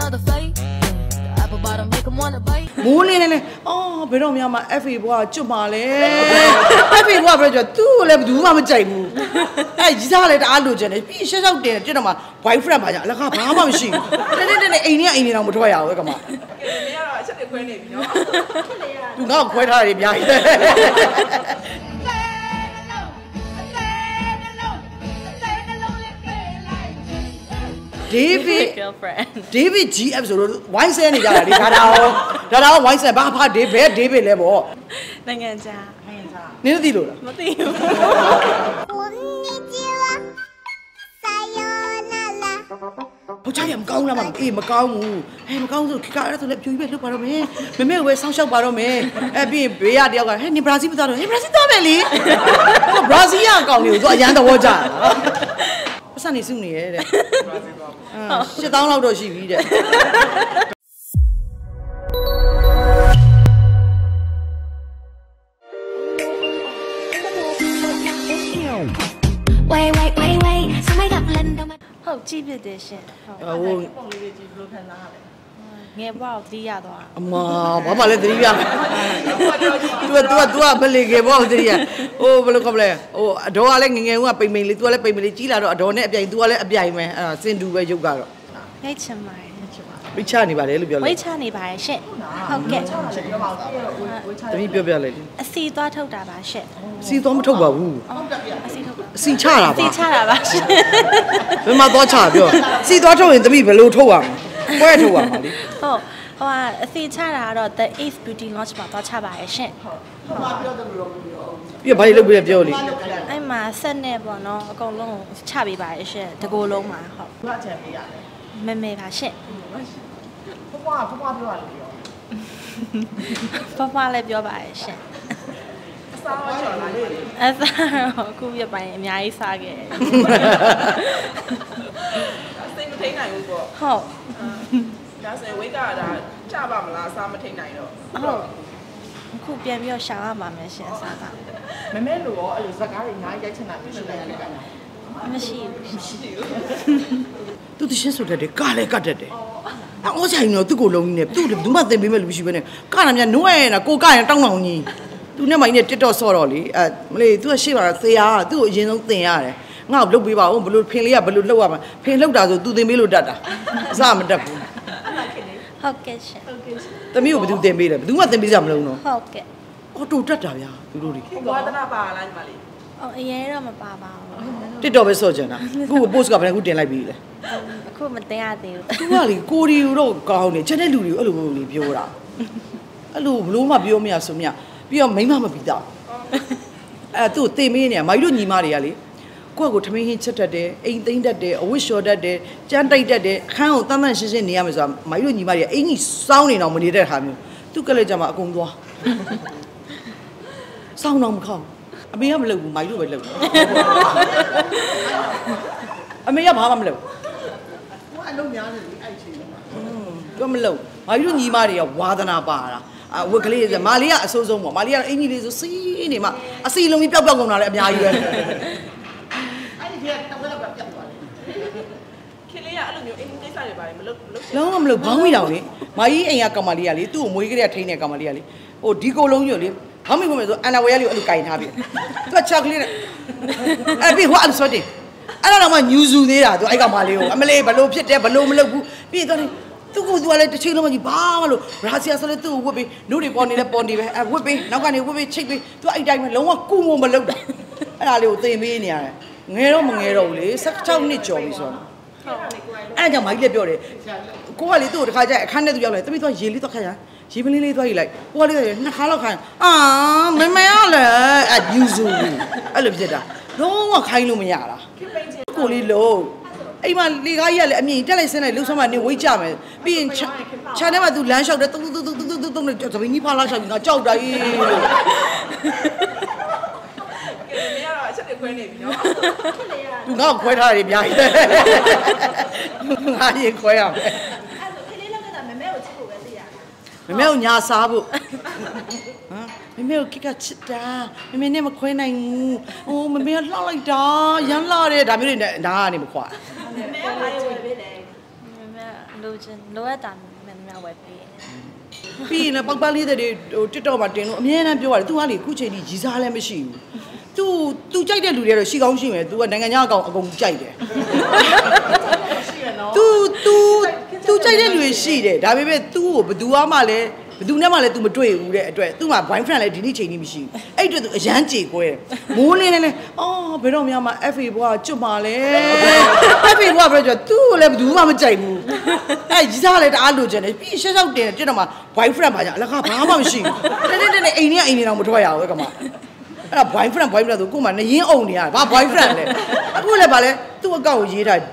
မိုးလင်းနေလေအော်ဘယ်တော့မှမ FA ဘွားကျွတ်ပါလေ FA ဘွားပြောကြသူ့လည်းဘယ်သူမှမကြိုက်ဘူးအဲကြီးစားလည်းတအားလိုချင်တယ်ပြီးရှက်ရှောက်တင်တက်တော့မှ boyfriend ပါကြအလကားဘာမှမရှိဘူးတဲ့အိမ်ထဲအိမ်တော့မထွက်ရဘူးကမမင်းကတော့အချက်တွေခွဲနေပြီနော်သူငါ့ကိုခွဲထားတယ်အများကြီးDavid GF ဆိုတော့ wine ဆဲနေကြတာလေဒါတော့ wine ဆဲဘာဖာ David လဲပေါ့နိုင်ငံခြားနင်းသိလို့လားမသိဘူးဘုရားရမကောင်းလားမအေးမကောင်းဘူးဟဲ့မကောင်းဆိုခက်အဲ့ဒါဆိုလည်းပြူပြီးလှုပ်ပါတော့မယ်မမေကိုပဲဆောင်းလျှောက်ပါတော့မယ်အဲ့ပြီးဘေးရတယောက်ကဟဲ့နေဘရာဇီးမသွားတော့ဟဲ့ဘရာဇီးသွားမယ်လေဘရာဇီးကအကောင်လေးကိုသူအရန်သဘောကျပတ်စံနေစုနေရဲ့တဲ့8000လောက်တော့ရှိပြီတဲ့ဟုတ်ကြည့်ဖြစ်တယ်ရှင်ဟုတ်ဟိုပုံလေးတွေကြည့်ဘယ်လိုခံစားရလဲငယ်ဘွားကိုသတိရသွားအမဘာမှလည်းသတိရမယ်သူကမလေးကေဘောသတိရဟိုဘယ်လိုခေါ်မလဲဟိုအတော်ကလည်းငငယ်ဦးကပိန်ပိန်လေးသူကလည်းပိန်ပိန်လေးကြီးလာတော့အတော်နဲ့အပြိုင်သူကလည်းအပြိုင်ပဲအဲ့ဒါစင်တူပဲရုပ်ကတော့မိတ်ချင်ပါတယ်ဝိချနေပါတယ်လို့ပြောလိုက်ဝိချနေပါတယ်ရှင့်ဟုတ်ကဲ့တမီးပြောလိုက်အစီသွားထုတ်တာပါရှင့်အစီသွားမထုတ်ပါဘူးအစီထုတ်အစီချတာပါအစီချတာပါရှင့်ဘယ်မှာသွားချပြောအစီသွားထုတ်ရင်တမီးဘယ်လိုထုတ်ရမလဲပွဲထုတ်ရမှာလေဟုတ်ဟိုအစီချတာကတော့ The Ace Beauty Launch မှာသွားချပါတယ်ရှင့်ဟုတ်ပါပြောတယ်လို့ပြီးဘာလို့လုပ်ပြီးပြောလေအဲ့မှာဆက်နဲ့ပေါ့နော်အကုန်လုံးချပေးပါတယ်ရှင့်တကိုယ်လုံးမှာဟုတ်ဘာချန်ပေးရလဲမဲပါရှင့်ဖွားပြောရတယ်ပြောဖွားလည်းပြောပါရဲ့ရှင်အစားရောကျော်လာလေအစားတော့အခုပြပိုင်းအများကြီးစားခဲ့စိတ်မထိန်နိုင်ဘူးပေါ့ဟုတ်ဒါဆိုရင်ဝိတ်ကဒါကြပါမလားအစားမထိန်နိုင်တော့ဟုတ်အခုပြန်ပြီးတော့ရှာရပါမယ်ရှင်အစားကမမဲလို့ရောအဲ့လိုဇက်ကားတွေအများကြီးရိုက်ချင်တာမရှိဘူးမရှိဘူးသူတရှင်းဆိုတဲ့ကားလည်းကတ်တယ်အော်ဆိုင်တော့သူ့ကိုလုံးကြီးနဲ့သူ့ဘူးမှသင်ပေးမဲ့လူမရှိဘဲနဲ့ကားနာမြနွဲ့နေတာကိုကရင်တောင်းတောင်းကြီးသူနဲ့မိုင်းနဲ့ TikTok ဆော့တော့လေမလေးသူကရှေ့ပါသေရသူ့ကိုအရင်ဆုံးသင်ရတယ်ငါ့ကိုလုပ်ပေးပါဦးဘလို့ဖင်လေးကဘလို့လှုပ်ရမှာဖင်လှုပ်တာဆိုသူသင်ပေးလို့တတ်တာအစမတက်ဘူးဟုတ်ကဲ့ရှင်သမီးကိုဘယ်သူသင်ပေးလဲဘယ်သူမှသင်ပေးကြမလို့နော်ဟုတ်ကဲ့အော်တူတက်တာဗျာသူတို့တွေဝါသနာပါလားညီမလေးအော်အရင်တော့မပါပါဘူး TikTok ပဲဆော့ကြတာအခု post ကဘယ်ခုတင်လိုက်ပြီလဲအခုမတင်ရသေးဘူးသူကလေကိုရီတော့ကောင်းနေချက်တဲ့လူတွေကိုအဲ့လိုလေပြောတာအဲ့လိုဘလို့မှပြောမရဆိုမြပြီးတော့မိမမပြီးတော့အဲ့သူ့တင်မင်းနေမိုင်းတို့ညီမတွေကလေကိုယ့်ကိုထမင်းဟင်းချက်တတ်တယ်အိမ်သိမ့်တတ်တယ်အဝတ်လျှော်တတ်တယ်ကြမ်းတိုက်တတ်တယ်ခန်းကိုတန်းတန်းရှင်းရှင်းနေရမယ်ဆိုတာမိုင်းတို့ညီမတွေကအင်ကြီးစောင်းနေတော့မနေတဲ့ခါမျိုးသူ့ကလေးကြမှာအကုန်သွားစောင်းတော့မခေါအမေကမလုပ်ဘူးမိုင်းတို့ပဲလုပ်အမေကဘာမှမလုပ်အလုံးများနေလေအဲ့ချိန်မှာတော့မလုံးမာကြီးတို့ညီမတွေကဝါသနာပါတာဝက်ကလေးကမာလေးကအစိုးဆုံးပေါ့မာလေးကအင်ကြီးလေးဆိုစီးနေမှအစီလုံးကြီးပျောက်ကုန်တာလည်းအများကြီးပဲအဲ့ဒီကတဝက်လောက်ကပျောက်သွားတယ်ခင်လေးကအဲ့လိုမျိုးအင်ကြီးကိစ္စတွေပါတယ်မလုပ်လုံးဝမလုပ်ဘောင်းမိတော့လေမာကြီးအိမ်ကကောင်မလေးကလေသူ့ကိုမွေးကလေးကထိန်းတဲ့ကောင်မလေးကလေဟိုဒီကိုလုံးကြီးကိုလေဘောင်းမိဖို့မယ်ဆိုအန်နာဝဲလေးကိုအဲ့လိုကင်ထားပြီသူကချောက်ကလေးနဲ့အဲ့ပြီးဟိုအဲ့လိုစောတင်အဲ့တော့မှညူစုသေးတာသူအဲ့ကောင်မလေးကိုအမလေးဘလို့ဖြစ်တယ်ဘလို့မလုပ်ဘူးပြီးတော့သူကလည်းတစ်ချိန်လုံးမှကြီးဘာမှလို့ရာဆီယာဆိုလည်းသူ့ကိုဝတ်ပြီးနှုတ်တွေပေါ်နေလဲပေါ်နေပဲဝတ်ပြီးနောက်ကနေဝတ်ပြီးချိတ်ပြီးသူအဲ့တိုင်းပဲလုံးဝကုမမလုပ်တာအဲ့ဒါလေးကိုသင်ပေးနေရတယ်ငယ်တော့မငယ်တော့ဘူးလေ16နှစ်ကျော်ပြီဆိုတော့အဲ့ဒါကြောင့်မိုင်းလက်ပြောတယ်ကိုကလေသူ့ကိုတစ်ခါကျအခန်းထဲသူရောက်လာတမိသွားရေလေးသွားခါရရေပလင်းလေးသွားယူလိုက်ကိုကလေးနှစ်ခါလောက်ခိုင်းမမရလဲအဲ့ယူစုအဲ့လိုဖြစ်တာလုံးဝခိုင်းလို့မရတာကိုလေးလုံးအိမ်မှာလေကားကြီးကလည်းအမြင်တက်လိုက်ဆင်းလိုက်လှုပ်ဆောင်မှနေဝိတ်ကြမယ်ပြီးရင်ခြံထဲမှာသူလမ်းလျှောက်တယ်တုံးနဲ့သပင်းကြီးဖားလာလျှောက်ပြီးငါကြောက်တာကြီးလို့ကဲမရတော့အချက်တွေခွဲနေပြီနော်သူငါ့ကိုခွဲထားတယ်အများကြီးငါရင်ခွဲရမယ်အဲ့ဆိုခလေးလောက်ကမမဲကိုချစ်ဖို့ပဲသိရမမဲကိုညာစားဖို့ဟမ်မမေကိုကချစ်တာမမေနဲ့မခွဲနိုင်ဘူးဟိုမမေကလှလိုက်တာရမ်းလာတယ်ဒါမျိုးတွေနဲ့ဒါကနေမခွာမမေကဘာရွယ်ပေးလဲမမေလိုချင်လိုအပ်တာမြန်မြန်ဝယ်ပေးပြီးရင်ပေါက်ပန်းလေးတွေဟို TikTok မှာတင်လို့အမြဲတမ်းပြောရတယ် तू ကလေခုချိန်ကြီးရီစားလည်းမရှိဘူး तू ကြိုက်တဲ့လူတွေကတော့ရှိကောင်းရှိမယ် तू ကနိုင်ငံခြားအကောင်အကုန်ကြိုက်တယ် तू ကြိုက်တဲ့လူတွေရှိတယ်ဒါပေမဲ့ तू ကိုဘယ်သူမှလည်းဘယ်သူနဲ့မှလည်း तू မတွေ့ဘူးတဲ့အတွက် तू မှာ boyfriend လည်းဒီနေ့ချိန်ကြီးမရှိဘူးအဲ့အတွက် तू အရန်ကြေကွဲမိုးလင်းနေလဲအော်ဘယ်တော့မှမ FA ဘွားကျွတ်ပါလဲ FA ဘွားပြောကြ तू ကိုလည်းဘယ်သူမှမကြိုက်ဘူးအဲ့ရီစားလည်းတအားလိုချင်တယ်ပြီးရှက်ရှောက်တင်တက်တော့မှ boyfriend ပါကြအလကားဘာမှမရှိဘူးတဲ့အိမ်ထဲအိမ်ထဲတော့မထွက်ရဘူးကမအဲ့ဒါ boyfriend ဆိုကို့မှာနရင်အုံနေရဘာ boyfriend လဲအခုလည်းဗာလဲသူ့အကောင့်ကိုရေးထား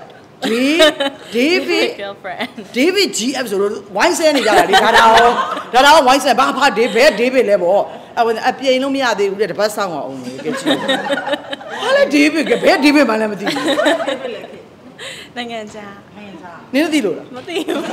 David GF ဆိုတော့ဝိုင်းဆဲနေကြတာလေဒါတော့ဝိုင်းဆဲဘာဖား David လဲပေါ့အပြိန်လို့မရသေးဘူးတဲ့တပတ်ဆောင်အောင်လေကဲကြည့်ဟာလေ David ကဘယ် David မှလည်းမသိဘူးနိုင်ငံခြားနင်းသိလို့လားမသိဘူး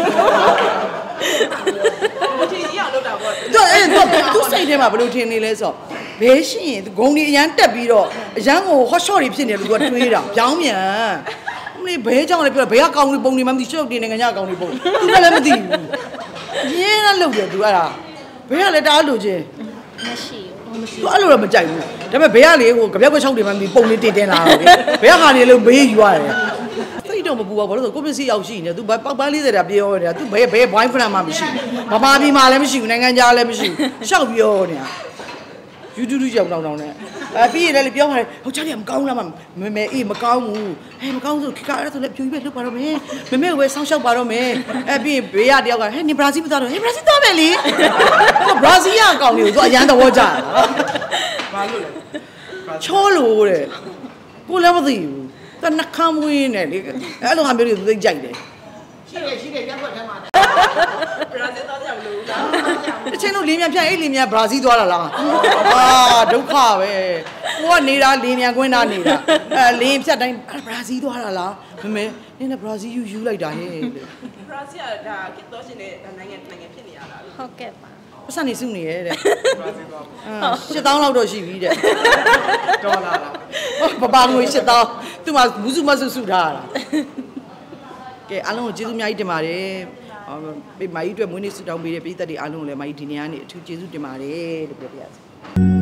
မထင်ကြီးအောင်လုပ်တာပေါ့သူစိတ်ထဲမှာဘယ်လိုထင်နေလဲဆိုတော့ဘဲရှိရင်ဂုံဒီအရန်တက်ပြီးတော့အရန်ကို hot shot တွေဖြစ်နေလို့သူကတွေးတာပြောင်းမြန်မင်းဘဲကြောင့်လည်းပြောဘဲကကောင်းလေးပုံနေမှမသိရှုပ်တင်နိုင်ငံခြားကောင်းလေးပုံသူကလည်းမသိဘူးရင်းနဲ့လုပ်တယ်သူအဲ့ဒါဘဲကလည်းတအားလို့ချင်းမရှိဘူးသူအဲ့လိုတော့မကြိုက်ဘူးဒါပေမဲ့ဘဲကလေဟိုကြပြောက်ကချောက်တွေမှမသိပုံလေးတင်လာတော့ဘဲကဟာနေလို့ဘေးယူရတယ်သိတော့မပူပါဘူးလို့ဆိုကိုပစ္စည်းရောက်ရှိနေသူပေါက်ပန်း40တာပြောနေတာသူဘဲ boyfriend မှမရှိဘူးဘာပြည်မှာလည်းမရှိဘူးနိုင်ငံခြားလည်းမရှိဘူးရှောက်ပြောနေတာYouTube ကြောင်တောင်းနဲ့ပြီးရင်လည်းပြောပါတယ်ဟိုချားလေးမကောင်းလားမမေအေးမကောင်းဘူးဟဲ့မကောင်းဆိုခကအဲ့ဒါဆိုလည်းပြူပြီးလှုပ်ပါတော့မယ်မမေကိုပဲဆောင်းလျှောက်ပါတော့မယ်ပြီးရင်ဘေးရတယောက်ကဟဲ့နေဘရာဇီးမသွားတော့ဟဲ့ဘရာဇီးသွားမယ်လေဘရာဇီးကအကောင်လေးကိုသူအရန်သဘောကျတာဘာလို့လဲချောလို့တဲ့ကိုလည်းမသိဘူးသူနှခမ်းမွေးနေလေအဲ့လိုဟာမျိုးတွေသူသိကြိုက်တယ်ရှိတယ်ရက်ွက်ထဲမှာဘရာဇီးသွားကြမလို့လားတချင်းတို့လင်းမြန်ဖြတ်အဲ့လင်းမြန်ဘရာဇီးသွားတာလားဒုက္ခပဲကိုကနေတာလင်းမြန်ကွင်းသားနေတာလင်းဖြတ်တိုင်းဘရာဇီးသွားတာလားမမေနင်းနဲ့ဘရာဇီးယူလိုက်တာဟဲ့ဘရာဇီးကဒါခေတ်တော်ရှင်တဲ့နိုင်ငံဖြစ်နေရတာလေဟုတ်ကဲ့ပါပတ်စံနေစုနေရဲ့တဲ့8000လောက်တော့ရှိပြီတဲ့ဒေါ်လာလားပပငွေ8000သူမှဘူးစုမစုထားတာကဲအားလုံးကိုကျေးဇူးအများကြီးတင်ပါတယ်။မာကြီးအတွက်မွေးနေ့ဆုတောင်းပေးတဲ့ပြည်သက်တွေအားလုံးကိုလည်းမာကြီးဒီနေ့ကနေအထူးကျေးဇူးတင်ပါတယ်လို့ပြောပြရစီ။